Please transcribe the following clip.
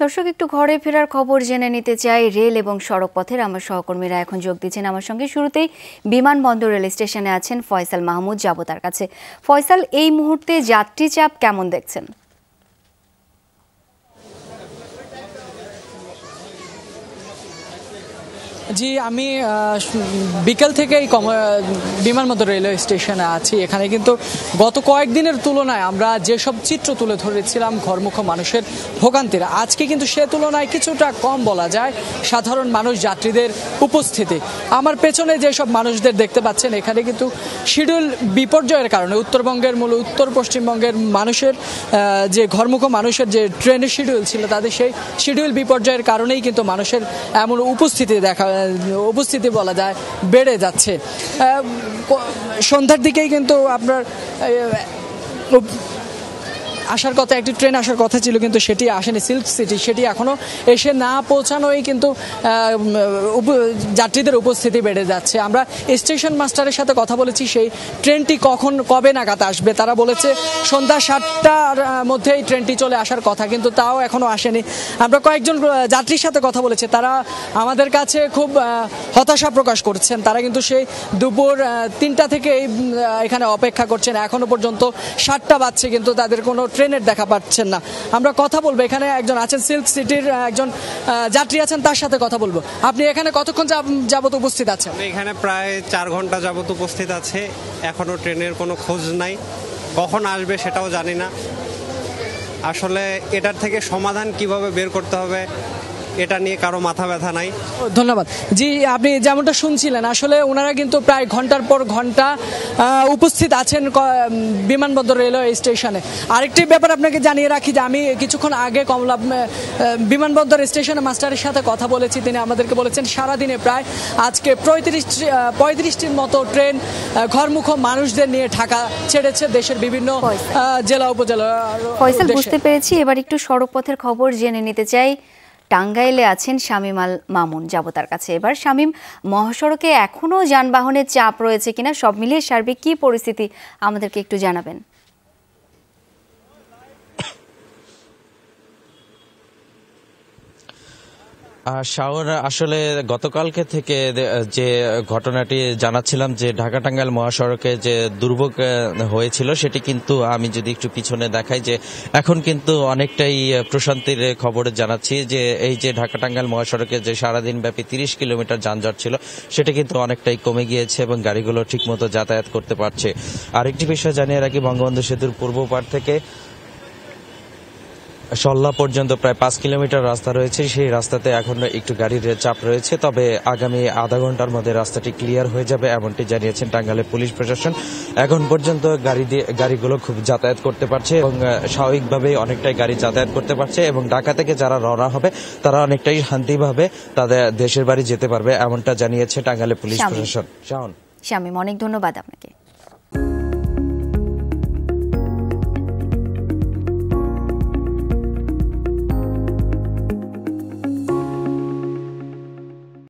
দর্শক একটু ঘরে ফেরার খবর জেনে নিতে চাই। রেল এবং সড়ক পথের আমার সহকর্মীরা এখন যোগ দিচ্ছেন আমার সঙ্গে। শুরুতেই বিমানবন্দর রেল স্টেশনে আছেন ফয়সাল মাহমুদ, যাব তার কাছে। ফয়সাল, এই মুহূর্তে যাত্রী চাপ কেমন দেখছেন? জি, আমি বিকেল থেকেই বিমানবন্দর রেলওয়ে স্টেশনে আছি। এখানে কিন্তু গত কয়েকদিনের তুলনায় আমরা যেসব চিত্র তুলে ধরেছিলাম ঘরমুখো মানুষের ভোগান্তির, আজকে কিন্তু সে তুলনায় কিছুটা কম বলা যায় সাধারণ মানুষ যাত্রীদের উপস্থিতি। আমার পেছনে যেসব মানুষদের দেখতে পাচ্ছেন, এখানে কিন্তু শিডিউল বিপর্যয়ের কারণে উত্তরবঙ্গের উত্তর পশ্চিমবঙ্গের মানুষের যে ঘরমুখো মানুষের যে ট্রেনের শিডিউল ছিল, তাদের সেই শিডিউল বিপর্যয়ের কারণেই কিন্তু মানুষের এমন উপস্থিতি বলা যায় বেড়ে যাচ্ছে। সন্ধ্যার দিকেই কিন্তু আপনার আসার কথা, একটি ট্রেন আসার কথা ছিল কিন্তু সেটি আসেনি, সিল্ক সিটি, সেটি এখনো এসে না পৌঁছানোই কিন্তু যাত্রীদের উপস্থিতি বেড়ে যাচ্ছে। আমরা স্টেশন মাস্টারের সাথে কথা বলেছি, সেই ট্রেনটি কবে নাগাদ আসবে। তারা বলেছে সন্ধ্যা 7টার মধ্যে এই ট্রেনটি চলে আসার কথা, কিন্তু তাও এখনো আসেনি। আমরা কয়েকজন যাত্রীর সাথে কথা বলেছি, তারা আমাদের কাছে খুব হতাশা প্রকাশ করছেন। তারা কিন্তু সেই দুপুর 3টা থেকে এখানে অপেক্ষা করছেন, এখনো পর্যন্ত 7টা বাজছে কিন্তু তাদের কোনো ট্রেনের দেখা পাচ্ছেন না। আমরা কথা বলবো, এখানে একজন আছেন সিল্ক সিটির একজন যাত্রী আছেন, তার সাথে কথা বলবো। আপনি এখানে কতক্ষণ যাবত উপস্থিত আছেন? এখানে প্রায় 4 ঘন্টা যাবত উপস্থিত আছে, এখনো ট্রেনের কোনো খোঁজ নাই, কখন আসবে সেটাও জানি না। আসলে এটার থেকে সমাধান কিভাবে বের করতে হবে এটা নিয়ে কারো মাথা ব্যথা নাই। ধন্যবাদ। জি, আপনি যেমনটা শুনছিলেন, আসলে ওনারা কিন্তু প্রায় ঘন্টার পর ঘন্টা উপস্থিত আছেন বিমানবন্দর রেলওয়ে স্টেশনে। আরেকটি ব্যাপার আপনাকে জানিয়ে রাখি যে আমি কিছুক্ষণ আগে কমলা বিমানবন্দর স্টেশনে মাস্টারের সাথে কথা বলেছি। তিনি আমাদেরকে বলেছেন সারাদিনে প্রায় আজকে 35টির মতো ট্রেন ঘরমুখো মানুষদের নিয়ে ঢাকা ছেড়েছে দেশের বিভিন্ন জেলা উপজেলা। ফয়সাল, বুঝতে পেরেছি। এবার একটু সড়ক পথের খবর জেনে নিতে চাই। টাঙ্গাইলে আছেন শামীম আল মামুন, যাব তার কাছে। এবার শামীম, মহাসড়কে এখনো যানবাহনের চাপ রয়েছে কিনা, সব মিলিয়ে সার্বিক কি পরিস্থিতি আমাদেরকে একটু জানাবেন। শাওন, আসলে গতকালকে থেকে যে ঘটনাটি জানাচ্ছিলাম যে ঢাকা টাঙ্গাইল মহাসড়কে যে দুর্ভোগ হয়েছিল, সেটি কিন্তু আমি যদি একটু পিছনে দেখাই যে এখন কিন্তু অনেকটাই প্রশান্তির খবর জানাচ্ছি যে এই যে ঢাকা টাঙ্গাইল মহাসড়কে যে সারাদিন ব্যাপী 30 কিলোমিটার যানজট ছিল, সেটা কিন্তু অনেকটাই কমে গিয়েছে এবং গাড়িগুলো ঠিকমতো যাতায়াত করতে পারছে। আরেকটি বিষয় জানিয়ে রাখি, বঙ্গবন্ধু সেতুর পূর্ব পার থেকে সল্লা পর্যন্ত প্রায় 5 কিলোমিটার রাস্তা রয়েছে। সেই রাস্তাতে এখন একটু গাড়ির চাপ রয়েছে, তবে আগামী আধা ঘন্টার মধ্যে রাস্তাটি ক্লিয়ার হয়ে যাবে, এমনটি জানিয়েছেন টাঙ্গাইলের পুলিশ প্রশাসন। এখন পর্যন্ত গাড়িগুলো খুব যাতায়াত করতে পারছে এবং স্বাভাবিকভাবেই অনেকটাই গাড়ি যাতায়াত করতে পারছে এবং ঢাকা থেকে যারা রওনা হবে তারা অনেকটাই শান্তিভাবে তাদের দেশের বাড়ি যেতে পারবে, এমনটা জানিয়েছে টাঙ্গাইলের পুলিশ প্রশাসন। শামীম, অনেক ধন্যবাদ আপনাকে।